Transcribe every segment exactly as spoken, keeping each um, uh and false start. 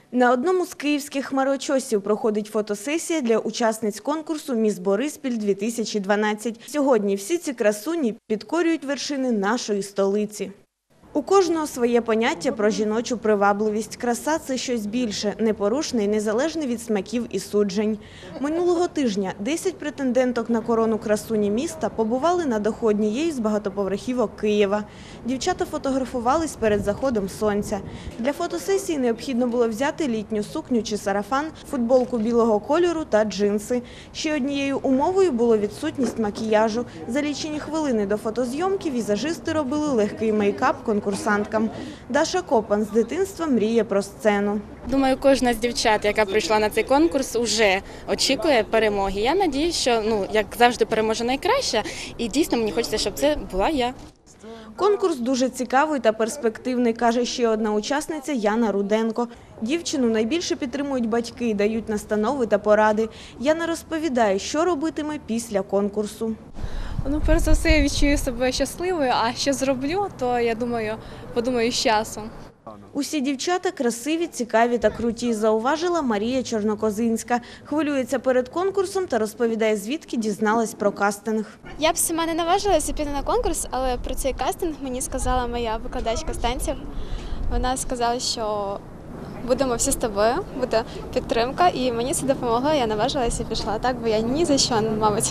На одному з київських хмарочосів проходить фотосесія для учасниць конкурсу «Міс Бориспіль-дві тисячі дванадцять». Сьогодні всі ці красуні підкорюють вершини нашої столиці. У кожного своє поняття про жіночу привабливість. Краса – це щось більше, непорушне і незалежне від смаків і суджень. Минулого тижня десять претенденток на корону красуні міста побували на даху однієї з багатоповерхівок Києва. Дівчата фотографувались перед заходом сонця. Для фотосесії необхідно було взяти літню сукню чи сарафан, футболку білого кольору та джинси. Ще однією умовою було відсутність макіяжу. За лічені хвилини до фотозйомки візажисти робили легкий мейкап конкурсанткам. Даша Копан з дитинства мріє про сцену. Думаю, кожна з дівчат, яка прийшла на цей конкурс, вже очікує перемоги. Я сподіваюся, що, ну, як завжди, переможе найкраща. І дійсно мені хочеться, щоб це була я. Конкурс дуже цікавий та перспективний, каже ще одна учасниця Яна Руденко. Дівчину найбільше підтримують батьки, дають настанови та поради. Яна розповідає, що робитиме після конкурсу. Ну, перш за все, я відчую себе щасливою, а що зроблю, то, я думаю, подумаю з часом. Усі дівчата красиві, цікаві та круті, зауважила Марія Чорнокозинська. Хвилюється перед конкурсом та розповідає, звідки дізналась про кастинг. Я б сама не наважилася піти на конкурс, але про цей кастинг мені сказала моя викладачка з танців. Вона сказала, що будемо всі з тобою, буде підтримка, і мені це допомогло, я наважилася і пішла. Так, бо я ні за що, мабуть.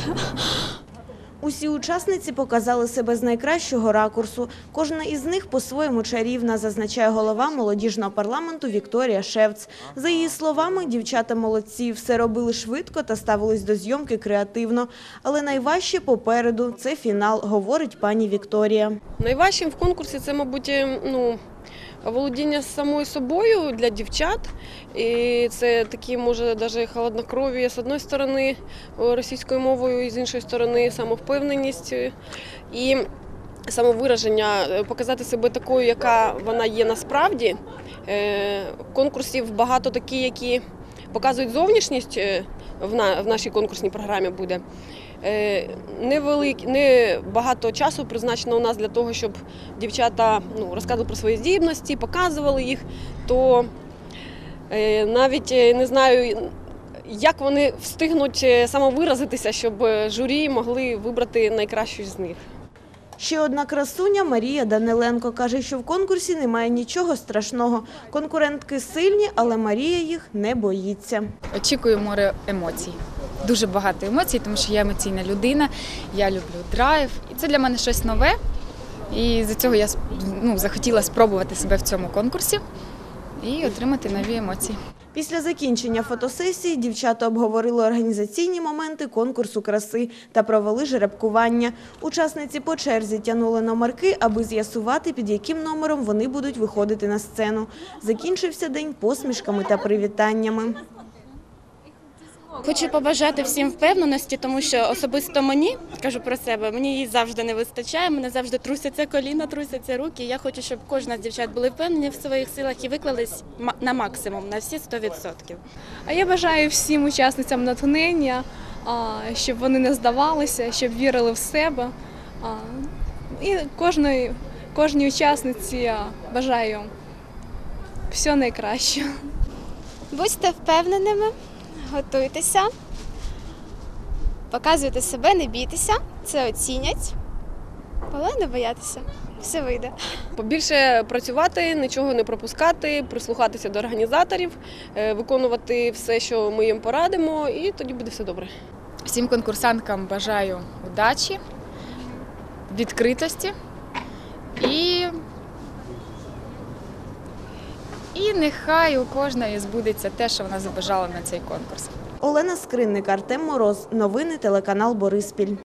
Усі учасниці показали себе з найкращого ракурсу. Кожна із них по-своєму чарівна, зазначає голова молодіжного парламенту Вікторія Шевц. За її словами, дівчата молодці, все робили швидко та ставились до зйомки креативно. Але найважче попереду – це фінал, говорить пані Вікторія. Найважчим в конкурсі – це, мабуть, ну, володіння самою собою для дівчат. І це такі, може, навіть холоднокров'я з однієї сторони російською мовою, і з іншої сторони самовпевненість і самовираження, показати себе такою, яка вона є насправді. Конкурсів багато такі, які показують зовнішність, в нашій конкурсній програмі буде. Невелик, не багато часу призначено у нас для того, щоб дівчата, ну, розказували про свої здібності, показували їх, то навіть не знаю, як вони встигнуть самовиразитися, щоб журі могли вибрати найкращу з них. Ще одна красуня Марія Даниленко каже, що в конкурсі немає нічого страшного. Конкурентки сильні, але Марія їх не боїться. Очікую море емоцій. Дуже багато емоцій, тому що я емоційна людина, я люблю драйв. І це для мене щось нове. І за цього я, ну, захотіла спробувати себе в цьому конкурсі і отримати нові емоції. Після закінчення фотосесії дівчата обговорили організаційні моменти конкурсу краси та провели жеребкування. Учасниці по черзі тягнули номерки, аби з'ясувати, під яким номером вони будуть виходити на сцену. Закінчився день посмішками та привітаннями. Хочу побажати всім впевненості, тому що особисто мені, кажу про себе, мені її завжди не вистачає, мене завжди трусяться коліна, трусяться руки. Я хочу, щоб кожна з дівчат були впевнені в своїх силах і виклались на максимум, на всі сто відсотків. А я бажаю всім учасницям натхнення, щоб вони не здавалися, щоб вірили в себе. І кожної, кожній учасниці бажаю всього найкращого. Будьте впевненими. Готуйтеся, показуйте себе, не бійтеся, це оцінять, але не боятися, все вийде. Побільше працювати, нічого не пропускати, прислухатися до організаторів, виконувати все, що ми їм порадимо, і тоді буде все добре. Всім конкурсанткам бажаю удачі, відкритості і... І нехай у кожної збудеться те, що вона забажала на цей конкурс. Олена Скринник, Артем Мороз. Новини телеканал Бориспіль.